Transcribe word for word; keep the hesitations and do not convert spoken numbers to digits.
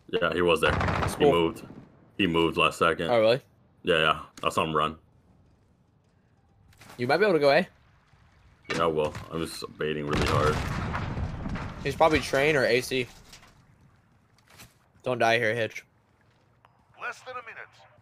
Yeah, he was there. He Cool. moved. He moved last second. Oh, really? Yeah, yeah. I saw him run. You might be able to go A. Yeah, well, I'm just baiting really hard. He's probably train or A C. Don't die here, Hitch. Less than a minute.